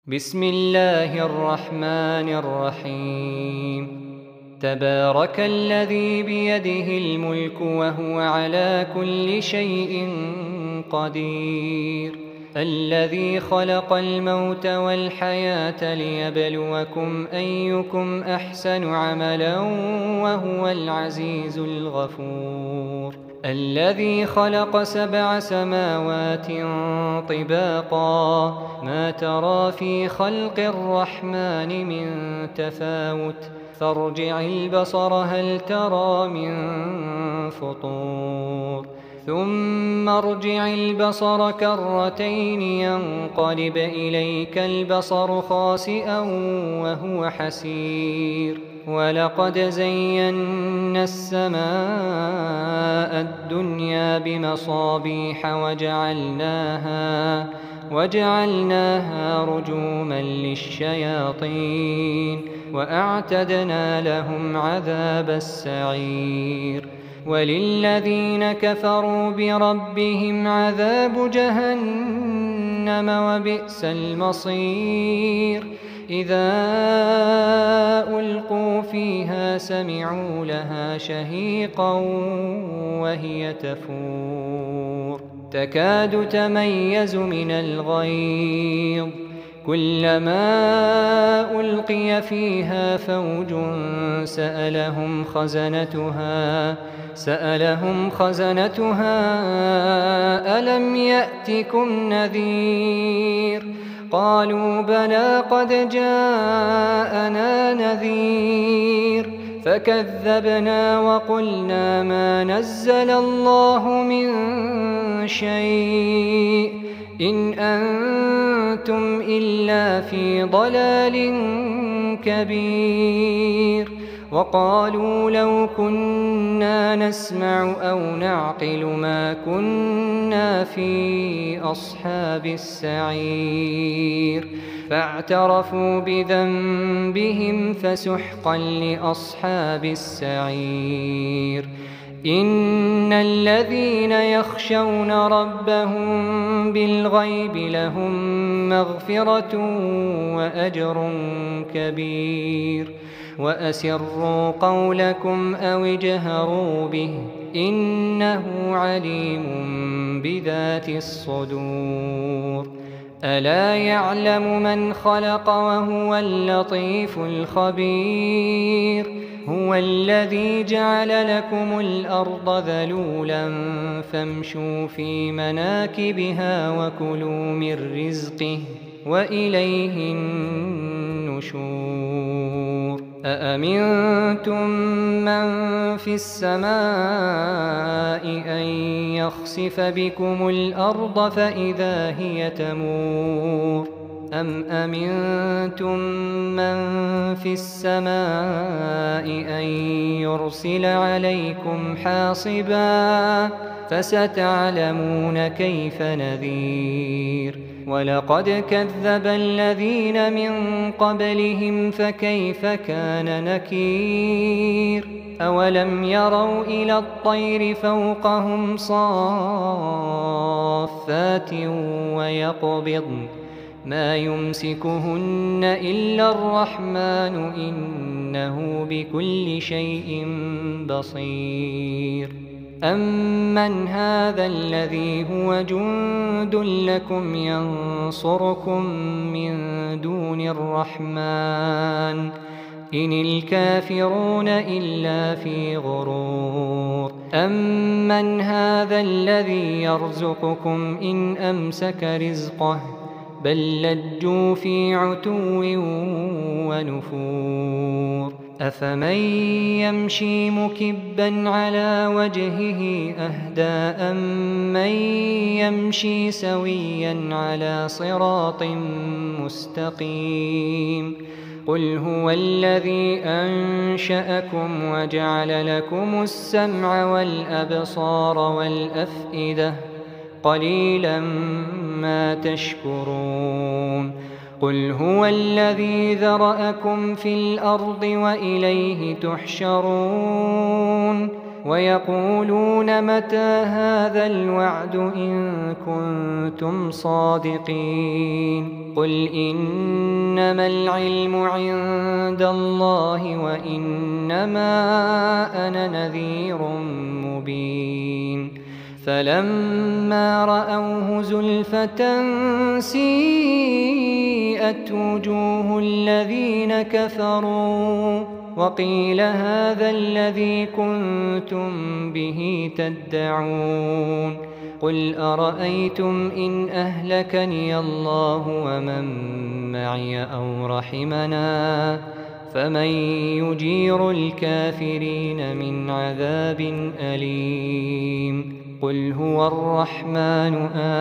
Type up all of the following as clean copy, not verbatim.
بسم الله الرحمن الرحيم. تبارك الذي بيده الملك وهو على كل شيء قدير، الذي خلق الموت والحياة ليبلوكم أيكم أحسن عملا وهو العزيز الغفور، الذي خلق 7 سماوات طباقا ما ترى في خلق الرحمن من تفاوت فارجع البصر هل ترى من فطور ثم ارجع البصر كرتين ينقلب إليك البصر خاسئا وهو حسير، ولقد زينا السماء الدنيا بمصابيح وجعلناها رجوما للشياطين وأعتدنا لهم عذاب السعير، وللذين كفروا بربهم عذاب جهنم وبئس المصير. إذا ألقوا فيها سمعوا لها شهيقا وهي تفور تكاد تميز من الغيظ، كلما ألقي فيها فوج سألهم خزنتها ألم يأتكم نذير؟ قالوا بلى قد جاءنا نذير فكذبنا وقلنا ما نزل الله من شيء إن أنتم إلا في ضلال كبير. وقالوا لو كنا نسمع أو نعقل ما كنا في أصحاب السعير، فاعترفوا بذنبهم فسحقا لأصحاب السعير. إن الذين يخشون ربهم بالغيب لهم مغفرة وأجر كبير. وأسروا قولكم أو اجهروا به إنه عليم بذات الصدور. ألا يعلم من خلق وهو اللطيف الخبير. هو الذي جعل لكم الأرض ذلولا فامشوا في مناكبها وكلوا من رزقه وإليه النشور. أأمنتم من في السماء أن يخسف بكم الأرض فإذا هي تمور أم أمنتم من في السماء أن يرسل عليكم حاصبا فستعلمون كيف نذير. ولقد كذب الذين من قبلهم فكيف كان نكير. أولم يروا إلى الطير فوقهم صافات ويقبضن ما يمسكهن إلا الرحمن إنه بكل شيء بصير. أمن هذا الذي هو جند لكم ينصركم من دون الرحمن إن الكافرون إلا في غرور. أمن هذا الذي يرزقكم إن أمسك رزقه بل لجوا في عتو ونفور. أفمن يمشي مكبا على وجهه أهدى أمن يمشي سويا على صراط مستقيم. قل هو الذي أنشأكم وجعل لكم السمع والأبصار والأفئدة قليلا ما تشكرون. قل هو الذي ذرأكم في الأرض وإليه تحشرون. ويقولون متى هذا الوعد إن كنتم صادقين قل إنما العلم عند الله وإنما أنا نذير مبين فلما رأوه زلفة سيئت وجوه الذين كفروا وقيل هذا الذي كنتم به تدعون قل أرأيتم إن أهلكني الله ومن معي أو رحمنا فمن يجير الكافرين من عذاب أليم قل هو الرحمن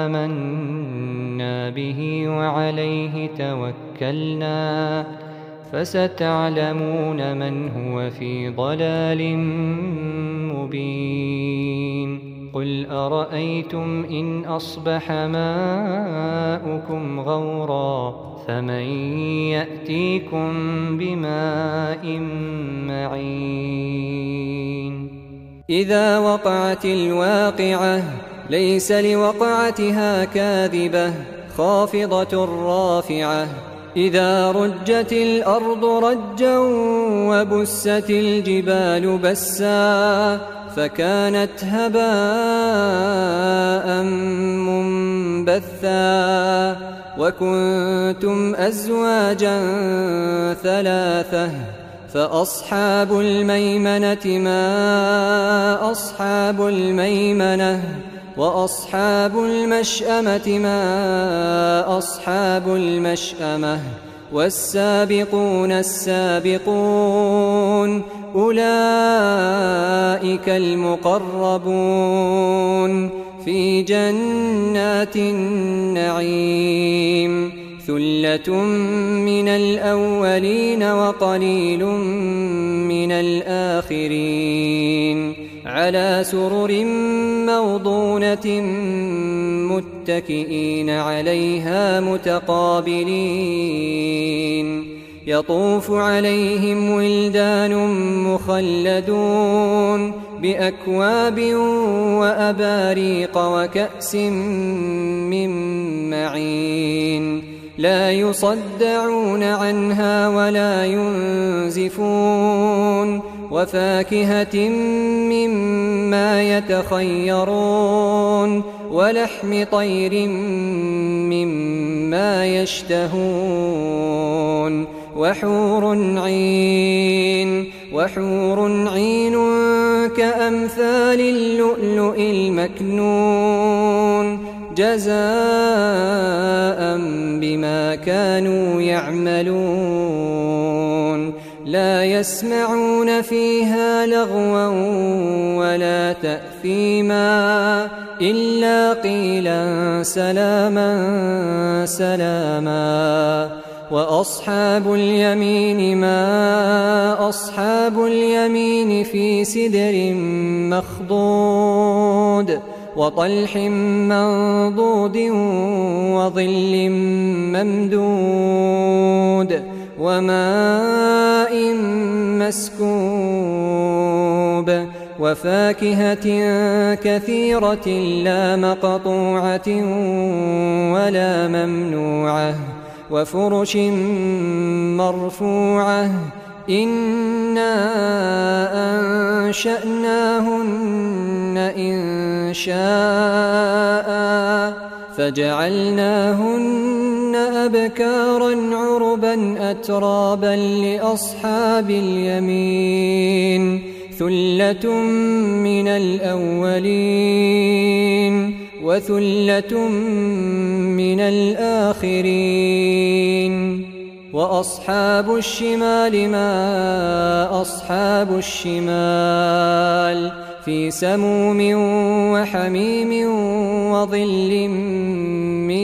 آمنا به وعليه توكلنا فستعلمون من هو في ضلال مبين قل أرأيتم إن أصبح ماؤكم غورا فمن يأتيكم بماء معين إذا وقعت الواقعة ليس لوقعتها كاذبة خافضة رافعة إذا رجت الأرض رجا وبست الجبال بسا فكانت هباء منبثا وكنتم أزواجا ثلاثة فأصحاب الميمنة ما أصحاب الميمنة وأصحاب المشأمة ما أصحاب المشأمة والسابقون السابقون أولئك المقربون في جنات النعيم ثلة من الأولين وقليل من الآخرين على سرر موضونة متكئين عليها متقابلين يطوف عليهم ولدان مخلدون بأكواب وأباريق وكأس من معين لا يصدعون عنها ولا ينزفون وفاكهة مما يتخيرون ولحم طير مما يشتهون وحور عين كأمثال اللؤلؤ المكنون جزاء بما كانوا يعملون لا يسمعون فيها لغوا ولا تأثيما إلا قيلا سلاما سلاما وأصحاب اليمين ما أصحاب اليمين في سدر مخضود وطلح منضود وظل ممدود وماء مسكوب وفاكهة كثيرة لا مقطوعة ولا ممنوعة وفرش مرفوعة إنا أنشأناهن إنشاء فجعلناهن أبكارا عربا أترابا لأصحاب اليمين ثلة من الأولين وثلة من الآخرين وأصحاب الشمال ما أصحاب الشمال في سموم وحميم وظل من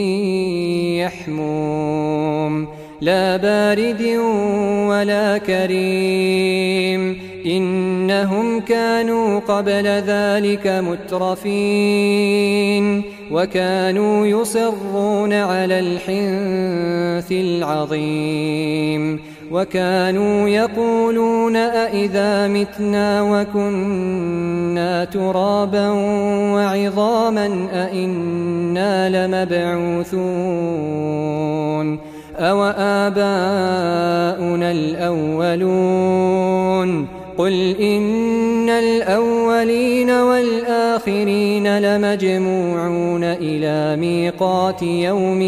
يحموم لا بارد ولا كريم إنهم كانوا قبل ذلك مترفين وكانوا يصرون على الحنث العظيم وكانوا يقولون أإذا متنا وكنا ترابا وعظاما أإنا لمبعوثون أو آباؤنا الأولون قل إن الأولين والآخرين لمجموعون إلى ميقات يوم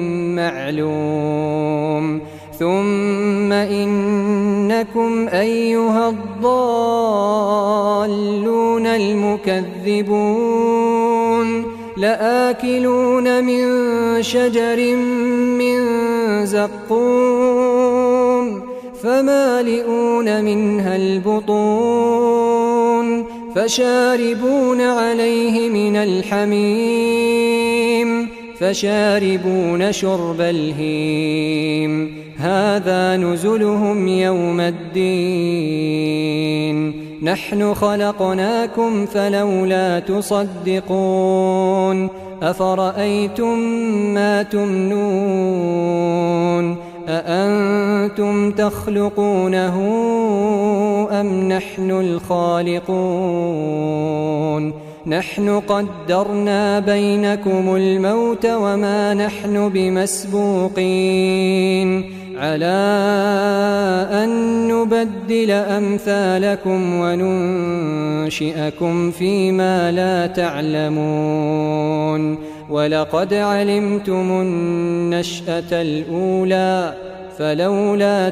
معلوم ثم إنكم أيها الضالون المكذبون لآكلون من شجر من زقوم فمالئون منها البطون فشاربون عليه من الحميم فشاربون شرب الهيم هذا نزلهم يوم الدين نحن خلقناكم فلولا تصدقون أفرأيتم ما تمنون أأنتم تخلقونه أم نحن الخالقون نحن قدرنا بينكم الموت وما نحن بمسبوقين على أن نبدل أمثالكم وننشئكم فيما لا تعلمون ولقد علمتم النشأة الأولى فلولا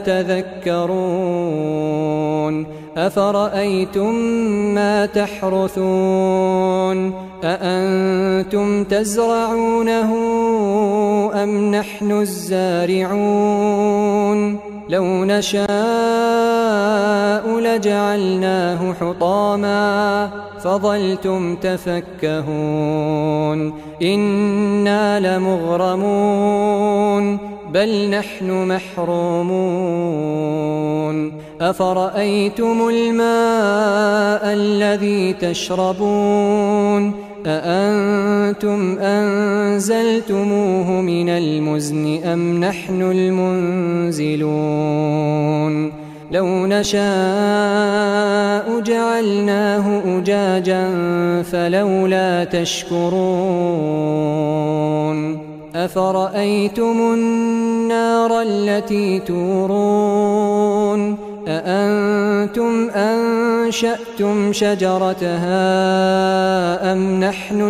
تذكرون أفرأيتم ما تحرثون أأنتم تزرعونه أم نحن الزارعون لو نشاء لجعلناه حطاما فظلتم تفكهون إنا لمغرمون بل نحن محرومون أفرأيتم الماء الذي تشربون أأنتم أنزلتموه من المزن أم نحن المنزلون لو نشاء جعلناه أجاجا فلولا تشكرون أفرأيتم النار التي تورون أأنتم أنشأتم شجرتها أم نحن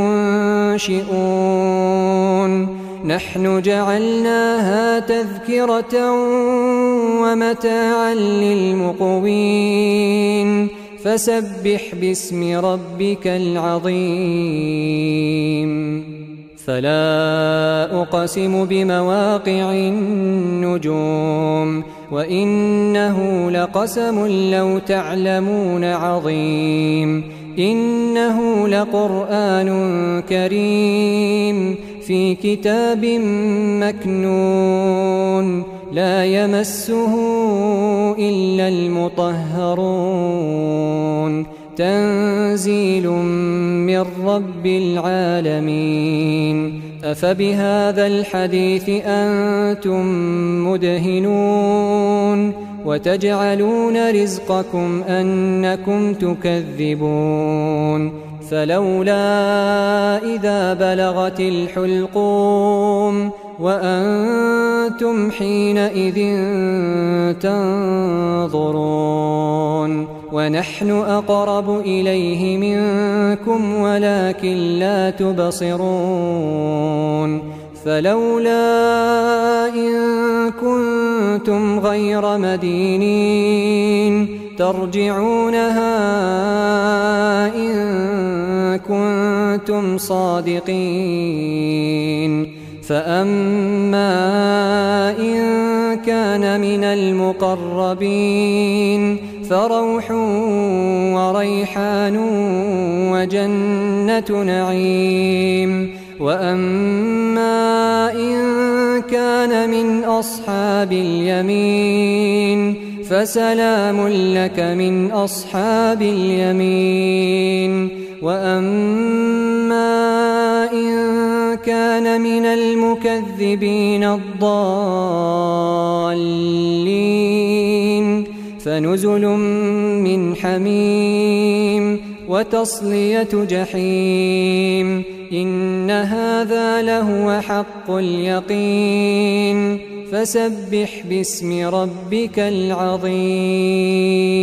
المنشئون نحن جعلناها تذكرة ومتاعا للمقوين فسبح باسم ربك العظيم فلا أقسم بمواقع النجوم وإنه لقسم لو تعلمون عظيم إنه لقرآن كريم في كتاب مكنون لا يمسه إلا المطهرون تنزيل من رب العالمين أفبهذا الحديث أنتم مدهنون وتجعلون رزقكم أنكم تكذبون فلولا إذا بلغت الحلقوم وأنتم حينئذ تنظرون ونحن أقرب إليه منكم ولكن لا تبصرون فلولا إن كنتم غير مدينين ترجعونها إن كنتم صادقين فأما إن كان من المقربين فروح وريحان وجنة نعيم وأما إن كان من أصحاب اليمين فسلام لك من أصحاب اليمين وأما إن كان من المكذبين الضالين فنزل من حميم وتصلية جحيم إن هذا لهو حق اليقين فسبح باسم ربك العظيم.